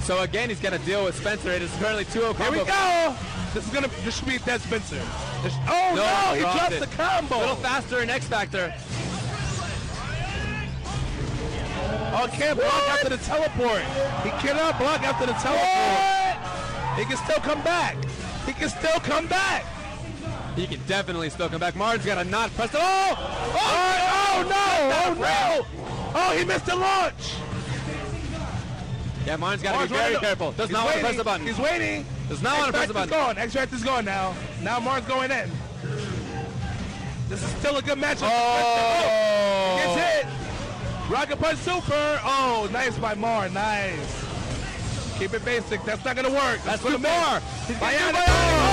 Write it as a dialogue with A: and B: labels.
A: So again, he's gonna deal with Spencer. It is currently 2-0 combo.
B: Here we go. This should be dead Spencer. Oh no, he dropped the combo.
A: A little faster in X Factor.
B: Oh, can't block after the teleport. He cannot block after the teleport. He can still come back. He can still come back.
A: He can definitely still come back. Martin's got to not press the.
B: Oh no! Oh no! Oh, he missed the launch.
A: Yeah, Martin's got to be very careful. Does not want to press the button.
B: He's waiting.
A: Does not want to press the button.
B: X-Factor's going now. Now Martin's going in. This is still a good matchup.
A: Oh!
B: He gets hit. Rocket Punch Super. Oh, nice by Mar. Nice. Keep it basic. That's not going to work.
A: That's too far.
B: Bionic.